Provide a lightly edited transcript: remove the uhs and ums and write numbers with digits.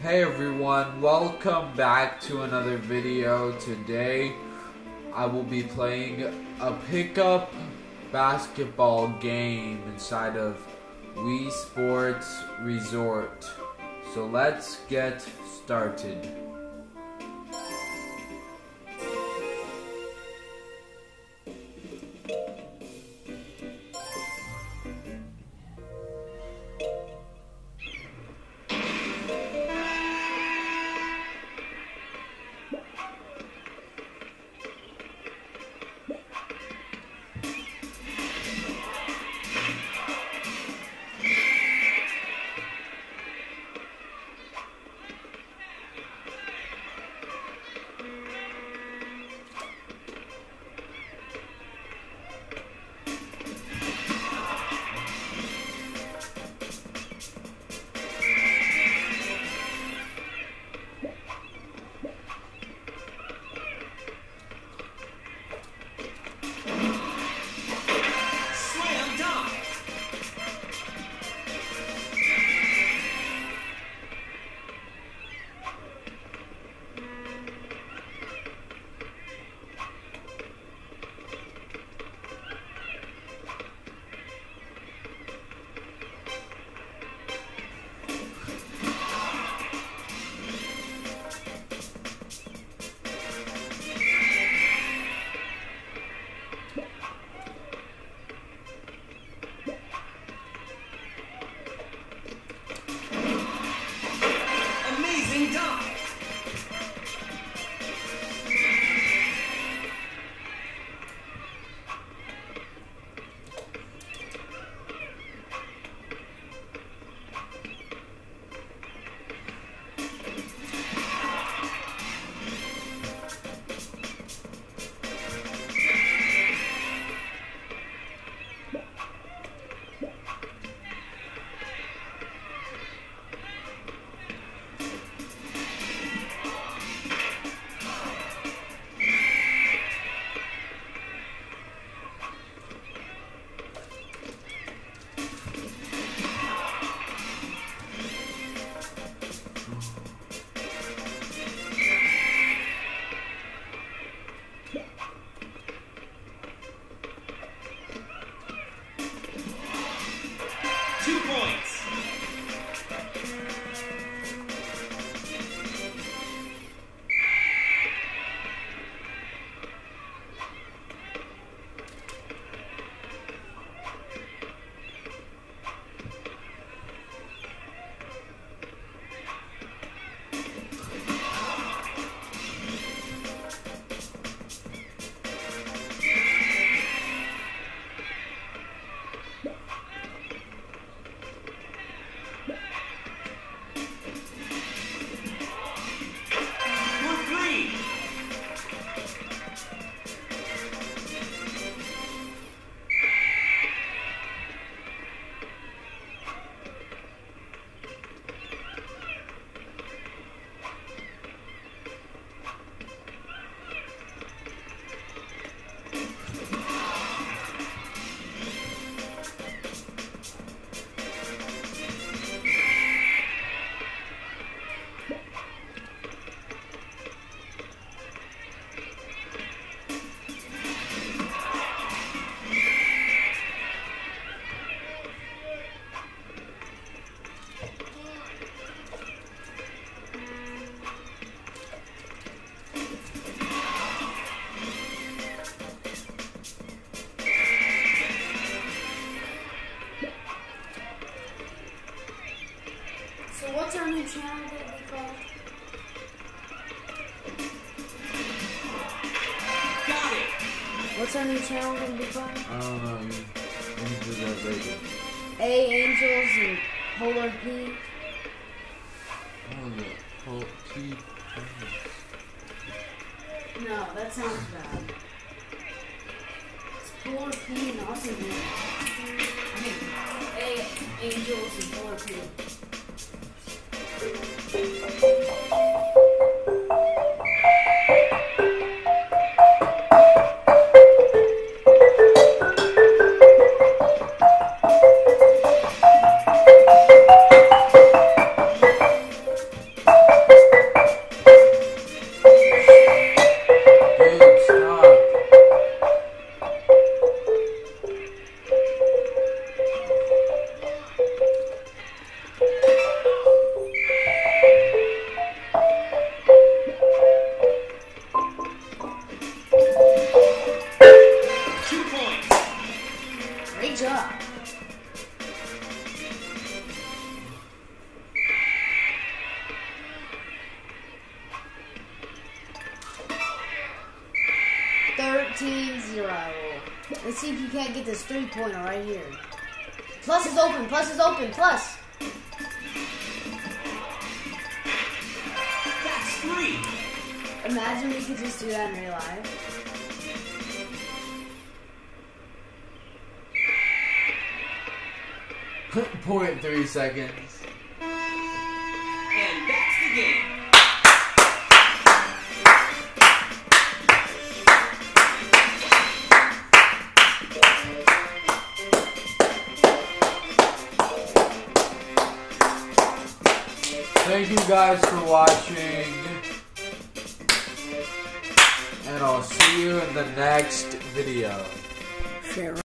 Hey everyone, welcome back to another video. Today I will be playing a pickup basketball game inside of Wii Sports Resort. So let's get started. So what's our new channel going to be called? Got it! What's our new channel going to be called? I don't know, you need to do that later. A Angels and Polar P. Oh, the whole T. No, that sounds bad. It's Polar P and Awesome P. I mean, A Angels and Polar P. 13-0. Let's see if you can't get this 3-pointer right here. Plus is open. Plus is open. Plus. That's 3. Imagine we could just do that in real life. .3 seconds. And that's the game. Thank you guys for watching. And I'll see you in the next video. Share.